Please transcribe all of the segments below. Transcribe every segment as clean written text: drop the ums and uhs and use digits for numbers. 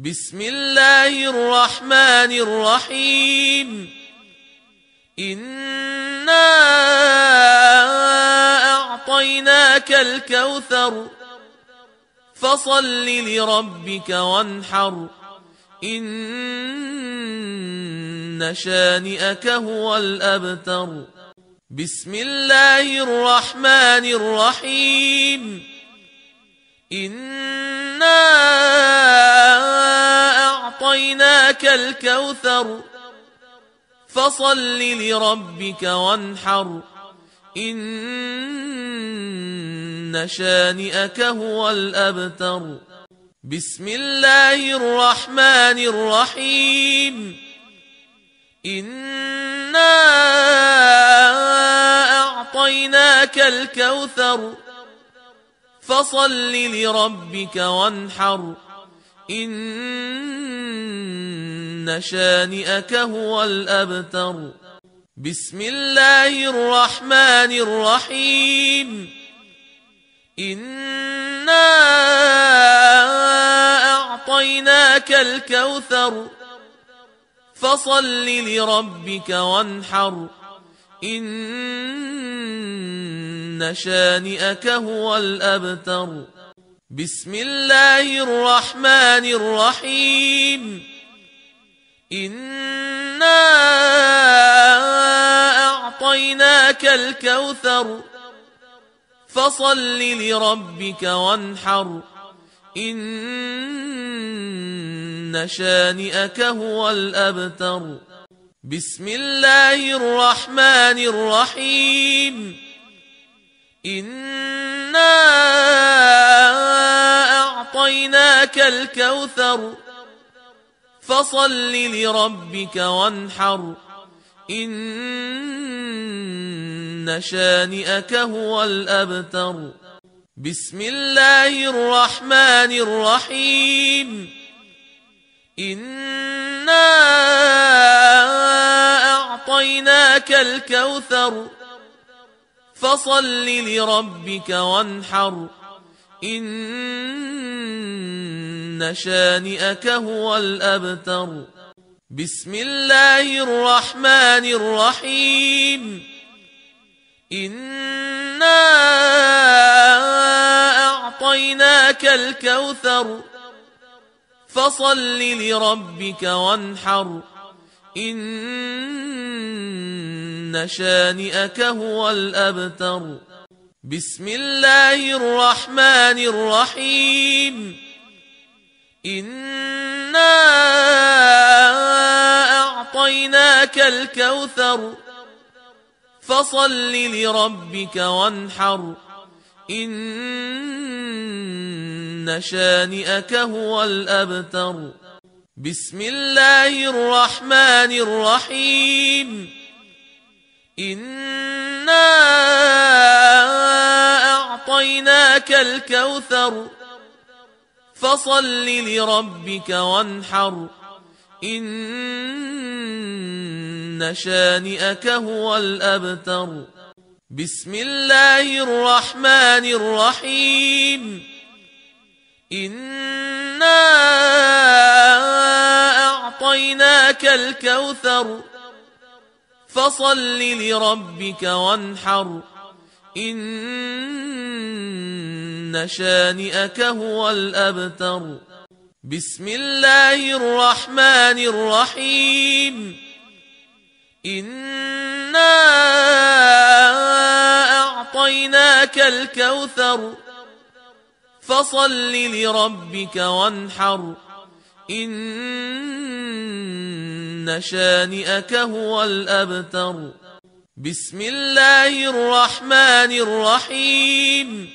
بسم الله الرحمن الرحيم إنا أعطيناك الكوثر فصل لربك وانحر إن شانئك هو الأبتر بسم الله الرحمن الرحيم إنا أعطيناك الكوثر فصل لربك وانحر إن شانئك هو الأبتر بسم الله الرحمن الرحيم إنا أعطيناك الكوثر فصل لربك وانحر إن شانئك هو الأبتر بسم الله الرحمن الرحيم إنا أعطيناك الكوثر فصل لربك وانحر إن شانئك هو الأبتر بسم الله الرحمن الرحيم إنا أعطيناك الكوثر فصل لربك وانحر إن شانئك هو الأبتر بسم الله الرحمن الرحيم إنا أعطيناك الكوثر فصل لربك وانحر إن شانئك هو الأبتر بسم الله الرحمن الرحيم إنا أعطيناك الكوثر فصل لربك وانحر إن شانئك هو الأبتر بسم الله الرحمن الرحيم إنا أعطيناك الكوثر فصل لربك وانحر إن شانئك هو الأبتر بسم الله الرحمن الرحيم إنا أعطيناك الكوثر فصل لربك وانحر إن شانئك هو الأبتر بسم الله الرحمن الرحيم إنا أعطيناك الكوثر فصل لربك وانحر إن شانئك هو الأبتر بسم الله الرحمن الرحيم إنا أعطيناك الكوثر فصل لربك وانحر إن شانئك هو الأبتر بسم الله الرحمن الرحيم إنا أعطيناك الكوثر فصل لربك وانحر إن شانئك هو الأبتر بسم الله الرحمن الرحيم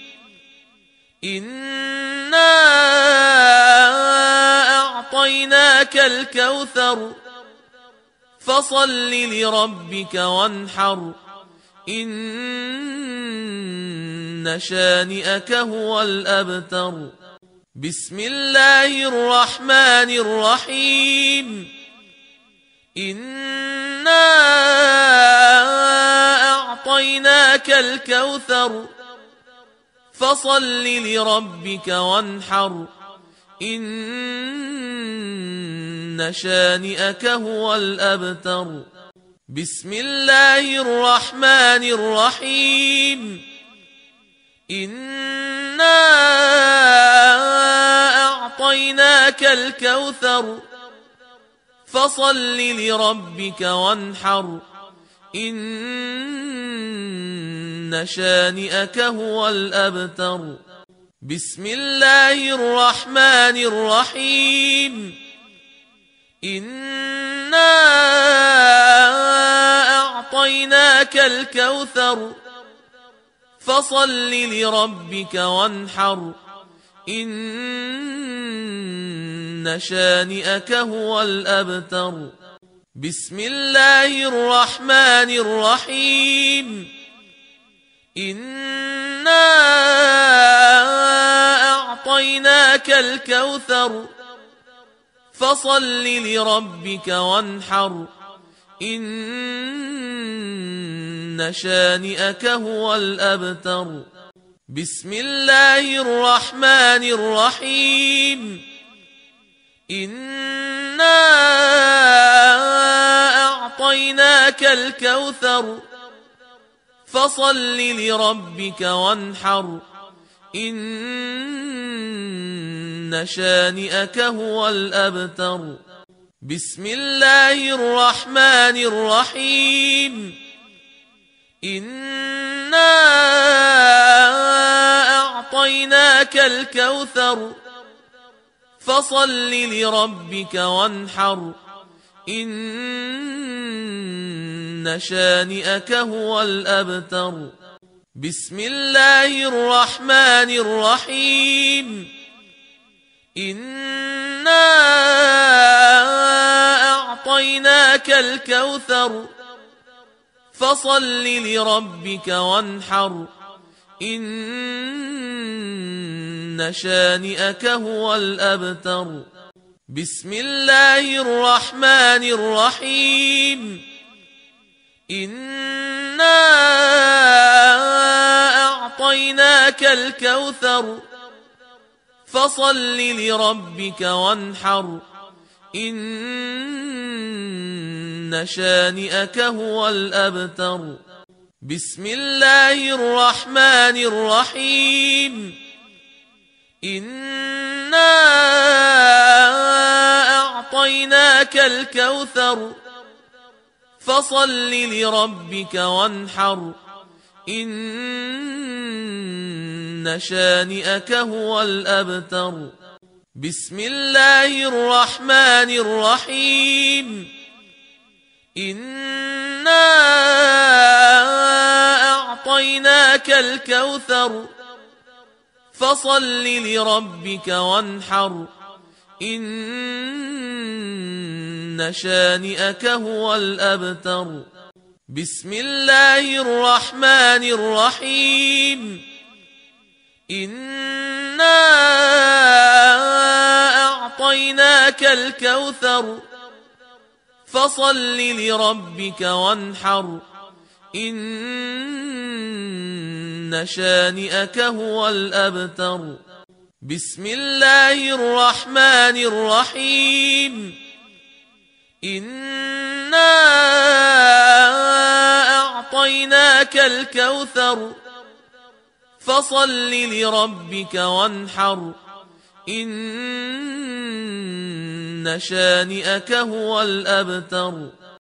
إنا أعطيناك الكوثر فصل لربك وانحر إن شانئك هو الأبتر بسم الله الرحمن الرحيم إنا أعطيناك الكوثر فصل لربك وانحر إن شانئك هو الأبتر. بسم الله الرحمن الرحيم. إنا أعطيناك الكوثر فصل لربك وانحر. إن شانئك هو الأبتر. بسم الله الرحمن الرحيم. إنا أعطيناك الكوثر فصل لربك وانحر. إن شانئك هو الأبتر. بسم الله الرحمن الرحيم. إنا أعطيناك الكوثر فصل لربك وانحر. إن شانئك هو الأبتر. بسم الله الرحمن الرحيم. إنا أعطيناك الكوثر فصل لربك وانحر. إن شانئك هو الأبتر. بسم الله الرحمن الرحيم. إنا أعطيناك الكوثر فصل لربك وانحر. إن شانئك هو الأبتر. بسم الله الرحمن الرحيم. إنا أعطيناك الكوثر فصل لربك وانحر. إن شانئك هو الأبتر. بسم الله الرحمن الرحيم. إنا أعطيناك الكوثر فصل لربك وانحر. إن شانئك هو الأبتر. بسم الله الرحمن الرحيم. إنا أعطيناك الكوثر فصل لربك وانحر. إن شانئك هو الأبتر. بسم الله الرحمن الرحيم. إنا أعطيناك الكوثر فصل لربك وانحر. إن شانئك هو الأبتر. بسم الله الرحمن الرحيم. إنا أعطيناك الكوثر فصل لربك وانحر. إن شانئك هو الأبتر. بسم الله الرحمن الرحيم. إنا أعطيناك الكوثر فصل لربك وانحر. إن شانئك هو الأبتر.